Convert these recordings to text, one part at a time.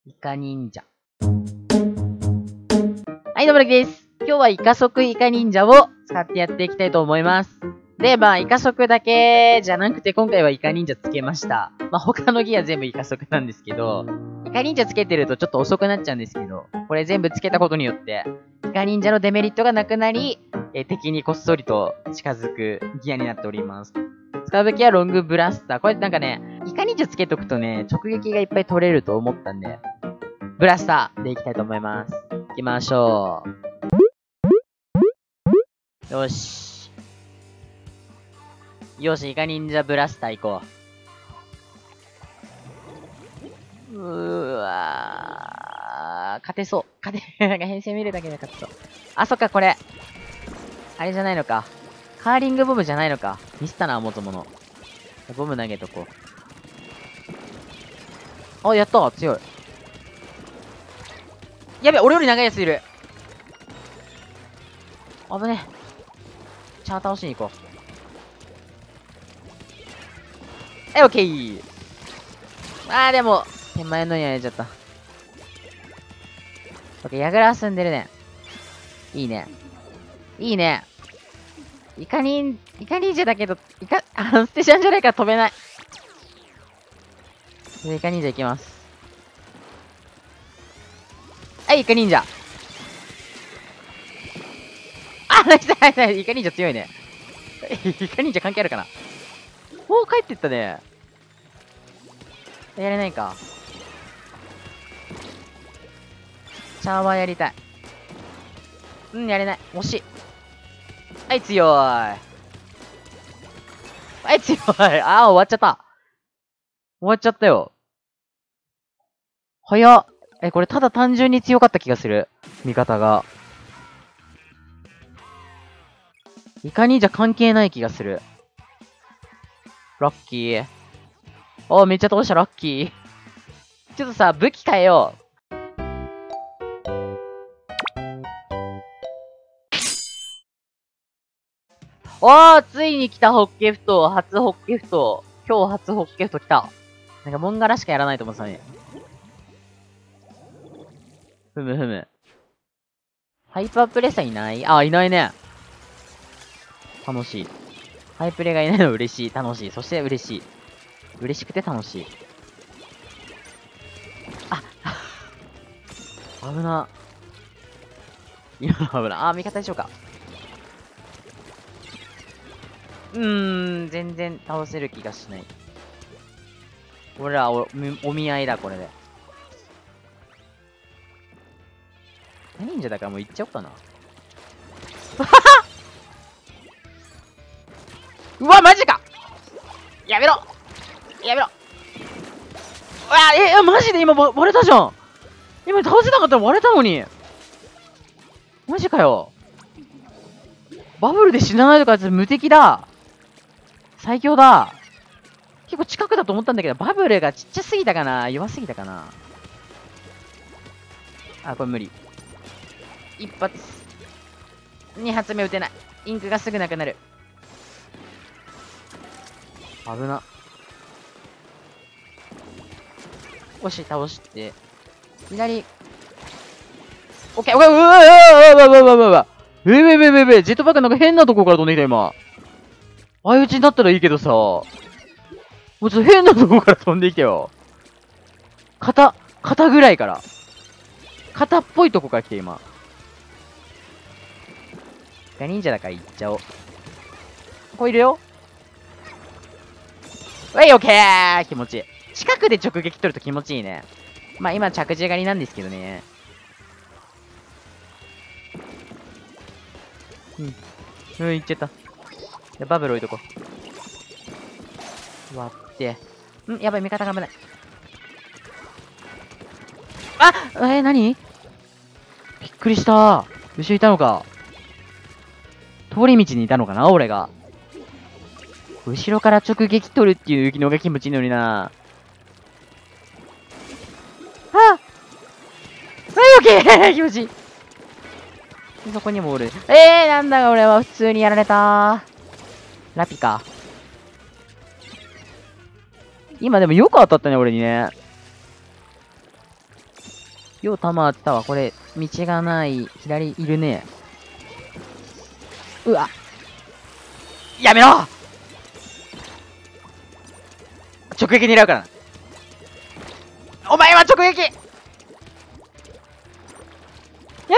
イカ忍者。はい、どうもだけです。今日はイカ速イカ忍者を使ってやっていきたいと思います。で、イカ速だけじゃなくて、今回はイカ忍者つけました。他のギア全部イカ速なんですけど、イカ忍者つけてるとちょっと遅くなっちゃうんですけど、これ全部つけたことによって、イカ忍者のデメリットがなくなり、敵にこっそりと近づくギアになっております。使うべきはロングブラスター。これなんかね、イカ忍者つけとくとね、直撃がいっぱい取れると思ったんで、ブラスターでいきたいと思います。行きましょう。よし。よし、イカ忍者ブラスター行こう。勝てそう。なんか編成見るだけで勝てそう。あ、そっか、これ。あれじゃないのか。カーリングボムじゃないのか。ミスったな、元々。ボム投げとこう。あ、やった強い。やべ、俺より長いやついる。危ねえ。チャー倒しに行こう。オッケー。でも、手前のにやれちゃった。オッケー、ヤグラ住んでるね。いいね。いいね。イカ忍者だけど、捨てちゃうんじゃないから飛べない。イカ忍者行きます。はい、イカ忍者。ナイスナイスナイス。イカ忍者強いね。イカ忍者関係あるかな。もう帰ってったね。やれないか。シャワーやりたい。やれない。惜しい。はい、強い。はい、強い。終わっちゃった。終わっちゃったよ。早っ。これただ単純に強かった気がする。味方が。イカ忍者関係ない気がする。ラッキー。めっちゃ倒した、ラッキー。ちょっとさ、武器変えよう。ついに来た、ホッケふと。初ホッケふと。今日初ホッケふと来た。なんか、モンガラしかやらないと思ってたね。ふむ。ハイパープレッサーいない？いないね。楽しい。ハイプレがいないの嬉しい。楽しい。そして嬉しい。嬉しくて楽しい。危な。今の危な。味方でしょうか。全然倒せる気がしない。俺らお見合いだ、これで。忍者だからもう行っちゃおうかな。うわ、マジか。やめろマジで今割れたじゃん。今倒せなかったら割れたのに。マジかよ。バブルで死なないとかやつ無敵だ。最強だ。結構近くだと思ったんだけど、バブルがちっちゃすぎたかな、弱すぎたかな。これ無理。一発。二発目撃てない。インクがすぐなくなる。危な。倒して。左。オッケー、うわジェットパックなんか変なとこから飛んできた、今。相打ちになったらいいけどさ。もうちょっと変なとこから飛んできたよ。肩ぐらいから。肩っぽいとこから来て、今。忍者だから行っちゃおう。ここいるよ。オッケー、気持ちいい。近くで直撃取ると気持ちいいね。今着地狩りなんですけどね。行っちゃった。バブル置いとこう。割って。やばい、味方が危ない。何？びっくりした。後ろいたのか。通り道にいたのかな、俺が。後ろから直撃取るっていうのが気持ちいいのにな。オッケー気持ちいい。そこにもおる。なんだ俺は普通にやられた。ラピか。今でもよく当たったね、俺にね。 よう弾あったわ。これ、道がない。左いるね。うわ。やめろ直撃狙うからな。お前は直撃やめろ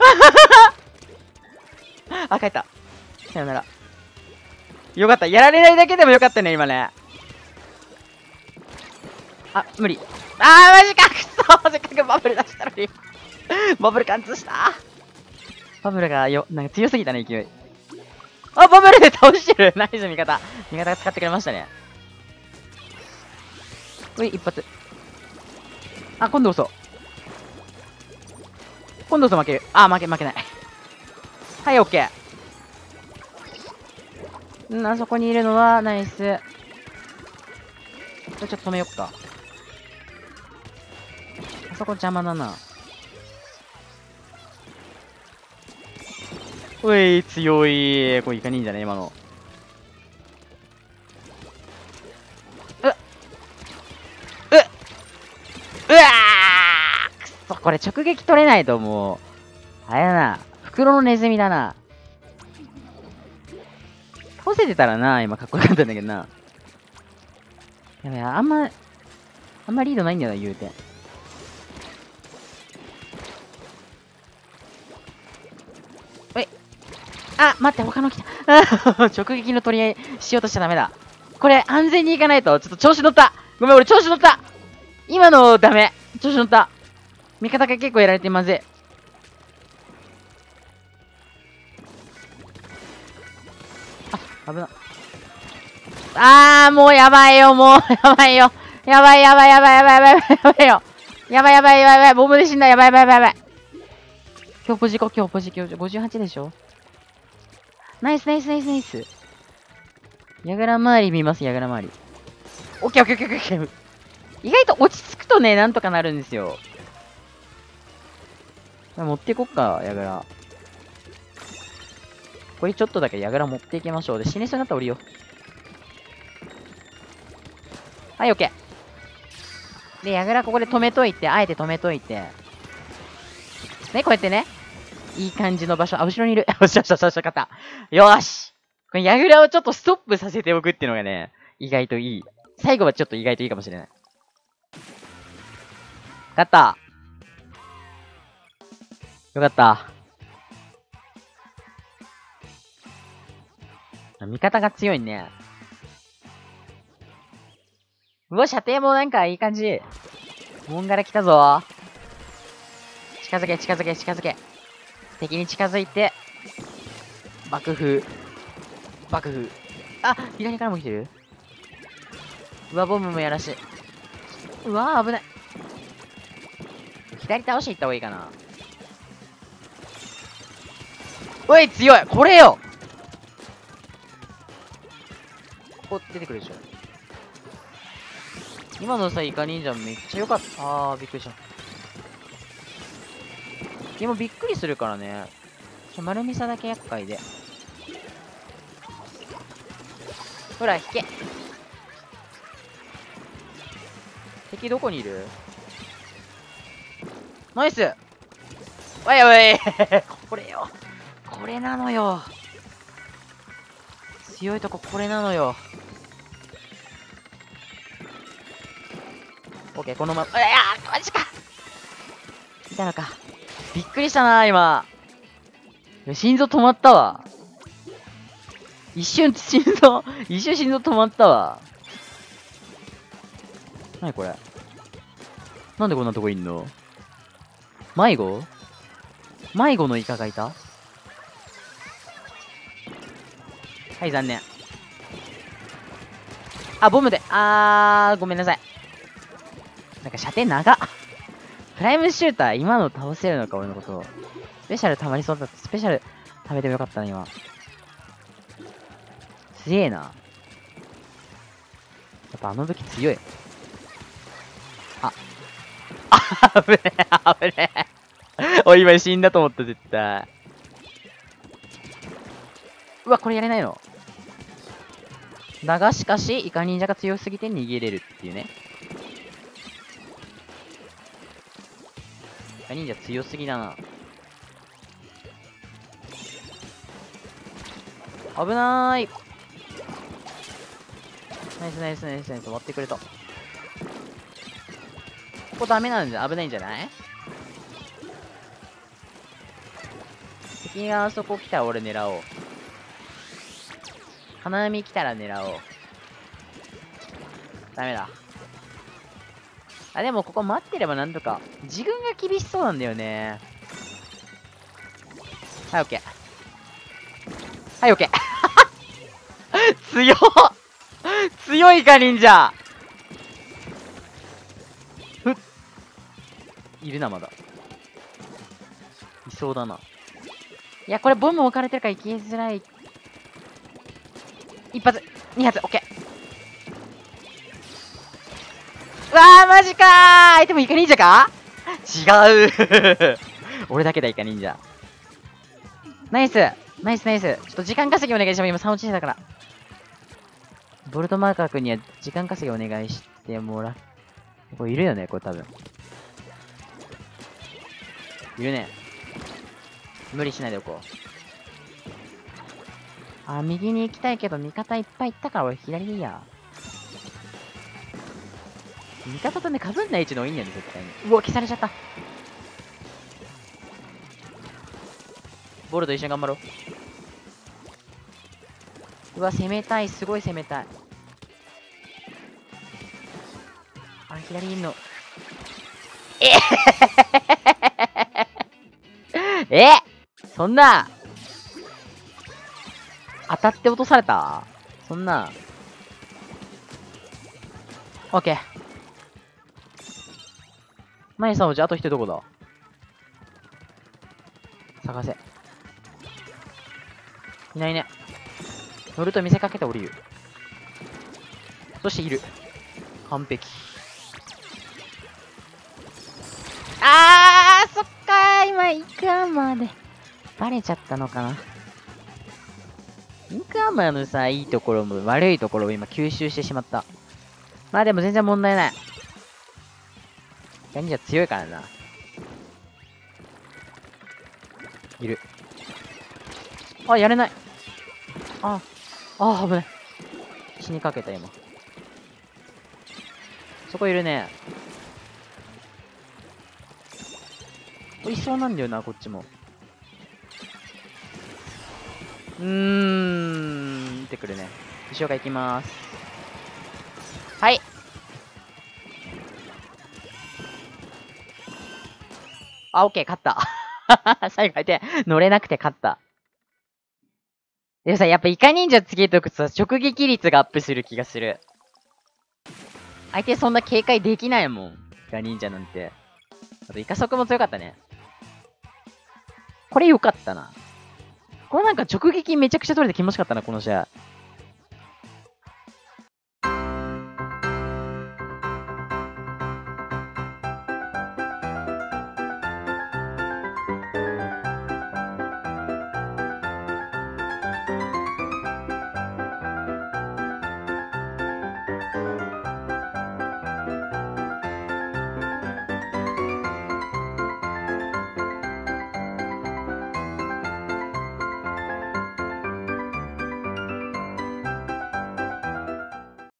あ、帰った。さよなら。よかった。やられないだけでもよかったね、今ね。あ、無理。あー、マジかくそせっかくバブル出したのに。バブル貫通した。バブルがなんか強すぎたね、勢い。あ、バブルで倒してるナイス味方。味方が使ってくれましたね。うい、一発。あ、今度こそ。今度こそ負ける。あ、負けない。はい、オッケー。あそこにいるのは、ナイス。ちょっと止めよっか。あそこ邪魔だな。おい、強い。これイカ忍者ね、今の。うわーくそ、これ直撃取れないともう、あれだな。袋のネズミだな。倒せてたらな、今かっこよかったんだけどな。やべえ、あんまリードないんだよな、言うて。おい。あ、待って、他の来た。直撃の取り合いしようとしちゃダメだ。これ、安全に行かないと、ちょっと調子乗った。ごめん、俺調子乗った。今のダメ。調子乗った。味方が結構やられてまずい。あ、危な。もうやばいよ、もうやばいよ。やばいよ。やばい。ボムで死んだ。やばい。今日ポジ58でしょ。ナイス。ヤグラ周り見ます、ヤグラ周り。オッケー。意外と落ち着くとね、なんとかなるんですよ。持っていこっか、ヤグラ。これちょっとだけヤグラ持っていきましょう。で、死にそうになったら降りよう。はい、オッケー。で、ヤグラここで止めといて、あえて止めといて。ね、こうやってね。いい感じの場所。あ、後ろにいる。よし、勝った。よーし。これ、ヤグラをちょっとストップさせておくっていうのがね、意外といい。最後はちょっと意外といいかもしれない。勝った。よかった。味方が強いね。うわ、射程もなんかいい感じ。モンガラ来たぞ。近づけ。敵に近づいて、爆風。あ、左からも来てる。うわ、ボムもやらしい。うわ、危ない。左倒していった方がいいかな。おい、強い。これよ。お、出てくるでしょ。今のさ、イカ忍者めっちゃ良かった。びっくりした。今びっくりするからね。丸みさだけ厄介で。ほら、引け。敵どこにいる？ナイス。おいこれよ。これなのよ。強いとここれなのよ。オッケー、このまま。マジか。いたのか。びっくりしたな、今。心臓止まったわ。一瞬心臓止まったわ。なにこれ。なんでこんなとこいんの？迷子のイカがいた？はい、残念。あ、ボムで。ごめんなさい。なんか射程長っ。プライムシューター、今の倒せるのか、俺のこと。スペシャル溜まりそうだった。スペシャル食べてもよかったな、今。すげえな。やっぱあの武器強い。危ねえ。おい、今死んだと思った、絶対。うわ、これやれないの。だがしかし、イカ忍者が強すぎて逃げれるっていうね。 カ忍者強すぎだな。危なーい。ナイスナイスナイスナイス。終わってくれた。ここダメなんじゃ、危ないんじゃない？敵があそこ来たら俺狙おう。金網来たら狙おう。ダメだ。あ、でもここ待ってればなんとか。自分が厳しそうなんだよね。はい、オッケー。はい、オッケー。強っ強いか、忍者ふっ。いるな、まだ。いそうだな。いや、これボム置かれてるから行きづらい。一発、二発、オッケー。うわー、マジかー。相手もイカ忍者か？違う俺だけだ、イカ忍者。ナイスナイスナイス。ちょっと時間稼ぎお願いします。今3落ちてたから。ボルトマーカー君には時間稼ぎお願いしてもらう。これいるよね、これ多分。いるね。無理しないでおこう。あ、右に行きたいけど、味方いっぱい行ったから俺左でいいや。味方とね、被んない位置の方がいいんだよね、絶対に。うわ、消されちゃった。ボルト一緒に頑張ろう。うわ、攻めたい。すごい攻めたい。あ、左にいんの。えそんな、当たって落とされたそんな。オッケー。マイさんのうちあと一人どこだ？探せ。いないね。乗ると見せかけて降りる。そしている。完璧。あー、そっかー。今、インクアーマーで。バレちゃったのかな。インクアーマーのさ、いいところも悪いところを今吸収してしまった。まあでも全然問題ない。忍者強いからな。いる。あ、やれない。危ない。死にかけた、今。そこいるね。いそうなんだよな、こっちも。見てくるね。後ろから行きまーす。はい。あ、オッケー、勝った。最後相手、乗れなくて勝った。でもさ、やっぱイカ忍者つけとくとさ、直撃率がアップする気がする。相手そんな警戒できないもん。イカ忍者なんて。あとイカ速も強かったね。これ良かったな。これなんか直撃めちゃくちゃ取れて気持ちよかったな、この試合。